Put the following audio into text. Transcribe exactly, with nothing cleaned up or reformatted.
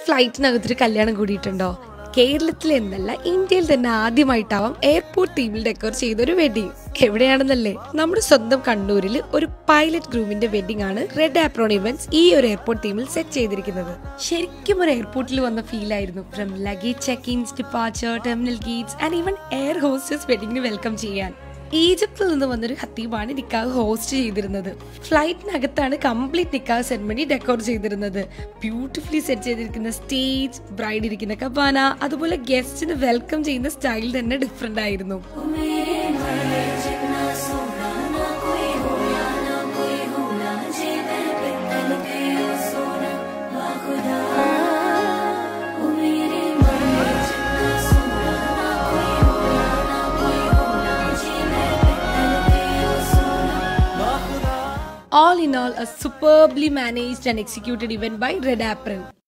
ഫ്ലൈറ്റിനകത്തൊരു കല്യാണം കൂടിയിട്ടുണ്ടോ? കേരളത്തിൽ എന്നല്ല ഇന്ത്യയിൽ തന്നെ ആദ്യമായിട്ടാവാം എയർപോർട്ട് തീമിൽ ഡെക്കോർ ചെയ്തൊരു വെഡിങ്. എവിടെയാണെന്നല്ലേ? നമ്മുടെ സ്വന്തം കണ്ണൂരിൽ ഒരു പൈലറ്റ് ഗ്രൂമിന്റെ വെഡിങ് ആണ് റെഡ് ആപ്രോൺ ഇവന്റ്സ് ഈ ഒരു എയർപോർട്ട് തീമിൽ സെറ്റ് ചെയ്തിരിക്കുന്നത്. ശരിക്കും ഒരു എയർപോർട്ടിൽ വന്ന ഫീൽ ആയിരുന്നു. From luggage check ins, departure, terminal gates and even air hostess വെഡിങ്ങിന് വെൽക്കം ചെയ്യാൻ. ഈജിപ്തിൽ നിന്ന് വന്നൊരു ഖത്തീബാണ് നിക്കാഹ് ഹോസ്റ്റ് ചെയ്തിരുന്നത്. ഫ്ലൈറ്റിനകത്താണ് കംപ്ലീറ്റ് നിക്കാഹ് സെറമണി ഡെക്കോർ ചെയ്തിരുന്നത്. ബ്യൂട്ടിഫുള്ളി സെറ്റ് ചെയ്തിരിക്കുന്ന സ്റ്റേജ്, ബ്രൈഡ് ഇരിക്കുന്ന കബാന, അതുപോലെ ഗസ്റ്റിന് വെൽക്കം ചെയ്യുന്ന സ്റ്റൈൽ തന്നെ ഡിഫറെന്റ് ആയിരുന്നു. All in all, a superbly managed and executed event by Red Apron.